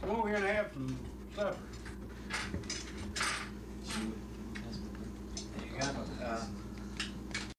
Come over here and have some supper. You got